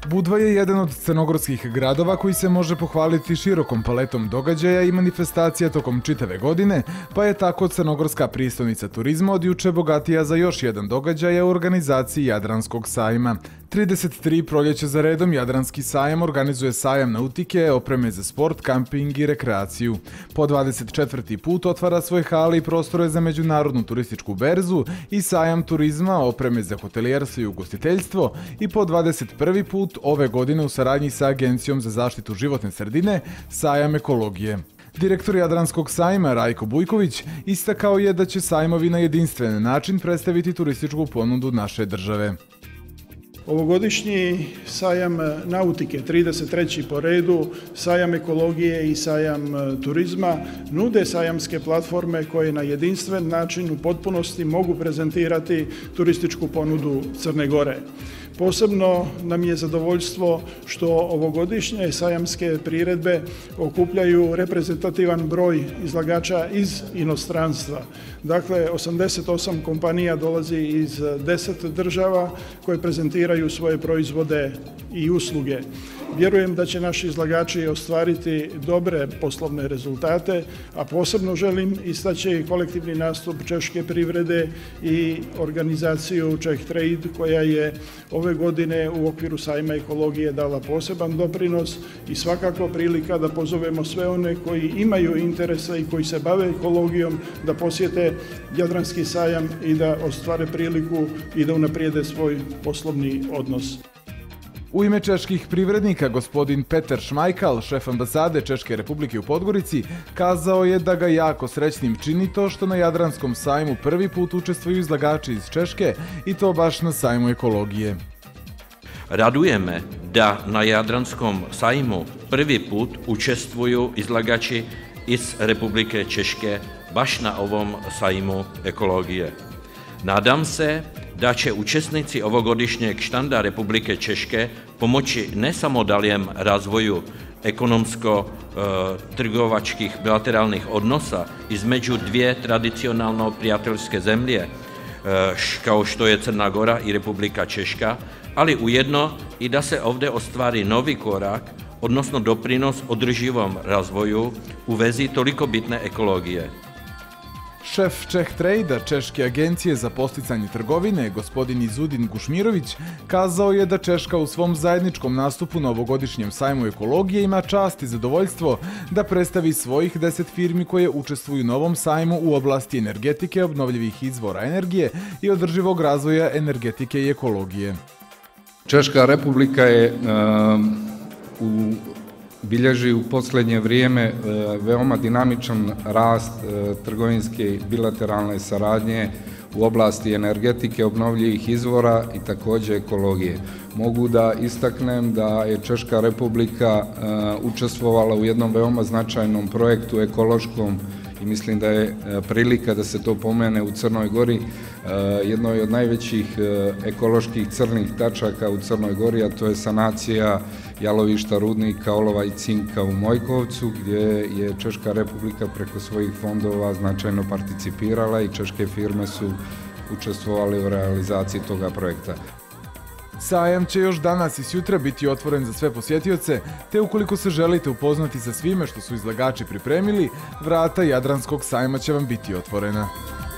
Budva je jedan od crnogorskih gradova koji se može pohvaliti širokom paletom događaja i manifestacija tokom čitave godine, pa je tako crnogorska prijestolnica turizma od juče bogatija za još jedan događaj u organizaciji Jadranskog sajma. 33 proljeća za redom Jadranski sajam organizuje sajam nautike, opreme za sport, kamping i rekreaciju. Po 24. put otvara svoje hale i prostore za međunarodnu turističku berzu i sajam turizma, opreme za hotelijerstvo i ugostiteljstvo i po 21. put ove godine u saradnji sa Agencijom za zaštitu životne sredine sajam ekologije. Direktor Jadranskog sajma Rajko Bujković istakao je da će sajmovi na jedinstven način predstaviti turističku ponudu naše države. Ovogodišnji sajam nautike, 33. po redu, sajam ekologije i sajam turizma nude sajamske platforme koje na jedinstven način u potpunosti mogu prezentirati turističku ponudu Crne Gore. Posebno nam je zadovoljstvo što ovogodišnje sajamske priredbe okupljaju reprezentativan broj izlagača iz inostranstva. Dakle, 88 kompanija dolazi iz 10 država koje prezentiraju svoje proizvode i usluge. Vjerujem da će naši izlagači ostvariti dobre poslovne rezultate, a posebno želim istaći kolektivni nastup češke privrede i organizaciju Czech Trade koja je ove godine u okviru sajma ekologije dala poseban doprinos i svakako prilika da pozovemo sve one koji imaju interesa i koji se bave ekologijom da posjete Jadranski sajam i da ostvare priliku i da unaprijede svoj poslovni odnos. U ime čeških privrednika, gospodin Peter Šmajkal, šef ambasade Češke republike u Podgorici, kazao je da ga jako srećnim čini to što na Jadranskom sajmu prvi put učestvuju izlagači iz Češke i to baš na sajmu ekologije. Raduje me da na Jadranskom sajmu prvi put učestvuju izlagači iz Republike Češke baš na ovom sajmu ekologije. Nadam se da će učesnici ovogodišnjeg štanda Republike Češke pomoći ne samo daljem razvoju ekonomsko-trgovačkih bilateralnih odnosa između dvije tradicionalno prijateljske zemlje, kao što je Crna Gora i Republika Češka, ali ujedno i da se ovdje ostvari novi korak, odnosno doprinos održivom razvoju u vezi toliko bitne ekologije. Šef Czech Trade, Češke agencije za podsticanje trgovine, gospodin Izudin Gušmirović, kazao je da Češka u svom zajedničkom nastupu na ovogodišnjem sajmu ekologije ima čast i zadovoljstvo da predstavi svojih 10 firmi koje učestvuju na ovom sajmu u oblasti energetike, obnovljivih izvora energije i održivog razvoja energetike i ekologije. Češka republika je bilježi u posljednje vrijeme veoma dinamičan rast trgovinske i bilateralne saradnje u oblasti energetike, obnovljivih izvora i također ekologije. Mogu da istaknem da je Češka republika učestvovala u jednom veoma značajnom projektu ekološkom i mislim da je prilika da se to pomene u Crnoj Gori, jednoj od najvećih ekoloških crnih tačaka u Crnoj Gori, a to je sanacija jalovišta rudnika olova i cinka u Mojkovcu, gdje je Češka republika preko svojih fondova značajno participirala i češke firme su učestvovali u realizaciji toga projekta. Sajam će još danas i sutra biti otvoren za sve posjetioce, te ukoliko se želite upoznati sa svime što su izlagači pripremili, vrata Jadranskog sajma će vam biti otvorena.